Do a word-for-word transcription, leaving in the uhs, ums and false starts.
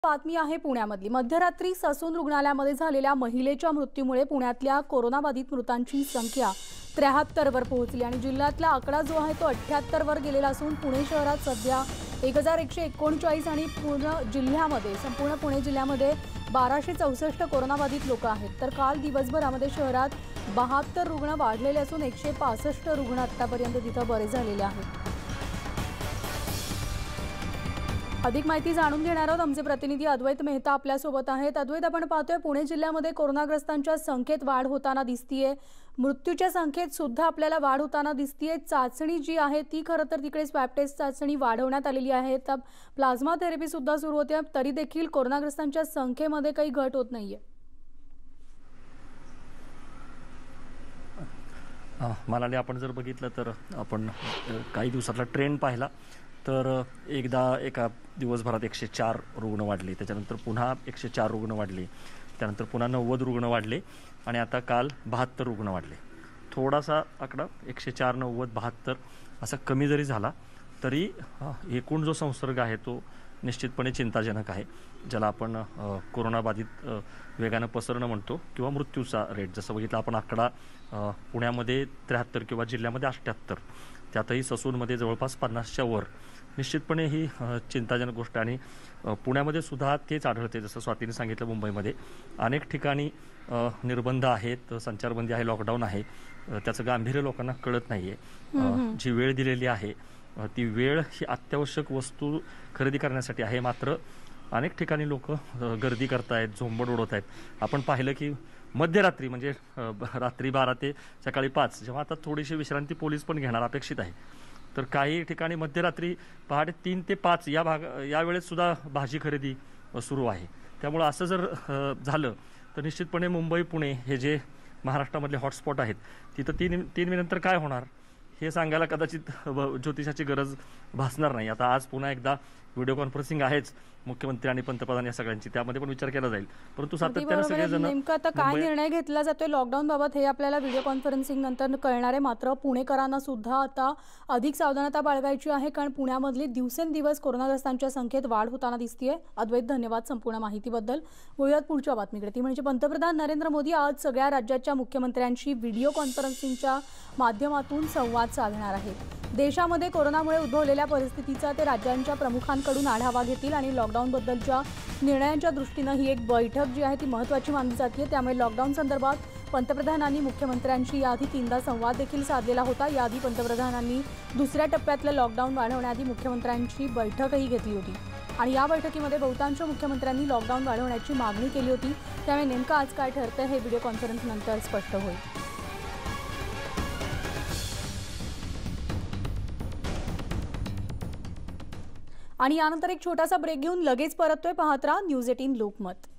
बातमी आहे पुण्यामधली। मध्यरात्री ससून रुग्णालयामध्ये झालेल्या महिलेच्या मृत्यूमुळे पुण्यातल्या कोरोनाबाधित मृतांची संख्या त्र्याहत्तर वर पोहोचली आणि जिल्ह्यातला आकडा जो आहे तो अठ्ठ्याहत्तर वर गेलेला असून पुणे शहरात सध्या एक हजार एकशे एकोणचाळीस आणि पूर्ण जिल्ह्यामध्ये संपूर्ण पुणे जिल्ह्यामध्ये बाराशे चौसष्ट कोरोनाबाधित लोक आहेत। तर काल दिवसभरामध्ये शहरात बहात्तर रुग्ण वाढलेले असून एकशे पासष्ट रुग्ण आतापर्यंत तिथे बरे झालेले आहेत। अधिक माहिती जाणून घेणार आहोत। आमचे प्रतिनिधी अद्वैत मेहता आपल्या सोबत आहेत। अद्वैत, आपण पाहतोय पुणे जिल्ह्यामध्ये कोरोनाग्रस्तांच्या संख्येत वाढ होताना दिसतीये, मृत्यूच्या संख्येत सुद्धा आपल्याला वाढ होताना दिसतीये। चाचणी जी आहे ती खरं तर तिकडे स्वॅब टेस्ट चाचणी वाढवण्यात आलेली आहे, तर प्लाझ्मा थेरपी सुद्धा सुरू होते, तरी देखील कोरोनाग्रस्तांच्या संख्येमध्ये काही घट होत नाहीये। मनाली, आपण जर बघितलं तर आपण काही दिवसातला ट्रेंड पाहिला तर एकदा एका दिवसभरात एकशे चार रुग्ण वाढले, त्याच्यानंतर पुन्हा एकशे चार रुग्ण वाढले, त्यानंतर पुन्हा नव्वद रुग्ण वाढले आणि आता काल बहात्तर रुग्ण वाढले। थोडासा आकडा एकशे चार नव्वद बहात्तर असा कमी जरी झाला तरी एकूण जो संसर्ग आहे तो निश्चितपणे चिंताजनक आहे, ज्याला आपण कोरोनाबाधित वेगानं पसरणं म्हणतो किंवा मृत्यूचा रेट जसं बघितलं आपण आकडा पुण्यामध्ये त्र्याहत्तर किंवा जिल्ह्यामध्ये अठ्ठ्याहत्तर, त्यातही ससूनमध्ये जवळपास पन्नासच्या वर। निश्चितपणे ही चिंताजनक गोष्ट आणि पुण्यामध्ये सुद्धा तेच आढळते। जसं स्वातीने सांगितलं, मुंबईमध्ये अनेक ठिकाणी निर्बंध आहेत, संचारबंदी आहे, लॉकडाऊन आहे, त्याचं गांभीर्य लोकांना कळत नाहीये। जी वेळ दिलेली आहे ती वेळ ही अत्यावश्यक वस्तू खरेदी करण्यासाठी आहे, मात्र अनेक ठिकाणी लोक गर्दी करतायत, झोंबड उडवत आहेत। आपण पाहिलं की मध्यरात्री म्हणजे रात्री बारा ते सकाळी पाच, जेव्हा आता थोडीशी विश्रांती पोलीस पण घेणार अपेक्षित आहे, तर काही ठिकाणी मध्यरात्री पहाटे तीन ते पाच या भाग या वेळेत सुद्धा भाजी खरेदी सुरू आहे। त्यामुळे असं जर झालं तर निश्चितपणे मुंबई पुणे हे जे महाराष्ट्रामधले हॉटस्पॉट आहेत तिथं तीन तीन महिन्यानंतर काय होणार हे सांगायला कदाचित ज्योतिषाची गरज भासणार नाही। आता आज पुन्हा एकदा व्हिडिओ कॉन्फरन्सिंग आहेच मुख्यमंत्री आणि पंतप्रधान या सगळ्यांची, त्यामध्ये पण विचार केला जाईल, परंतु सातत्याने सगळेजण नेमका आता काय निर्णय घेतला जातोय लॉकडाऊन बाबत हे आपल्याला व्हिडिओ कॉन्फरन्सिंग नंतर कळणार आहे। मात्र पुणेकरांना सुद्धा आता अधिक सावधानता बाळगायची आहे, कारण पुण्यामधली दिवसेंदिवस कोरोनाग्रस्तांच्या संख्येत वाढ होताना दिसतीये। अद्वैत, धन्यवाद संपूर्ण माहितीबद्दल। वळूयात पुढच्या बातमीकडे, ती म्हणजे पंतप्रधान नरेंद्र मोदी आज सगळ्या राज्याच्या मुख्यमंत्र्यांशी व्हिडिओ कॉन्फरन्सिंगच्या माध्यमातून संवाद साधणार आहेत। देशामध्ये कोरोनामुळे उद्भवलेल्या परिस्थितीचा ते राज्यांच्या प्रमुखांकडून आढावा घेतील आणि लॉकडाऊन बद्दलच्या निर्णयांच्या दृष्टीने ही एक बैठक जी आहे ती महत्त्वाची मानली जाते। त्यामुळे लॉकडाऊन संदर्भात पंतप्रधानांनी मुख्यमंत्र्यांशी याआधी तीनदा संवाद देखील साधलेला होता। याआधी पंतप्रधानांनी दुसऱ्या टप्प्यातलं लॉकडाऊन वाढवण्याआधी मुख्यमंत्र्यांची बैठकही घेतली होती आणि या बैठकीमध्ये बहुतांश मुख्यमंत्र्यांनी लॉकडाऊन वाढवण्याची मागणी केली होती। त्यामुळे नेमकं आज काय ठरतं हे व्हिडिओ कॉन्फरन्स नंतर स्पष्ट होईल। आणि यानंतर एक छोटासा ब्रेक घेऊन लगेच परततोय, पाहत राहा न्यूज अठरा लोकमत।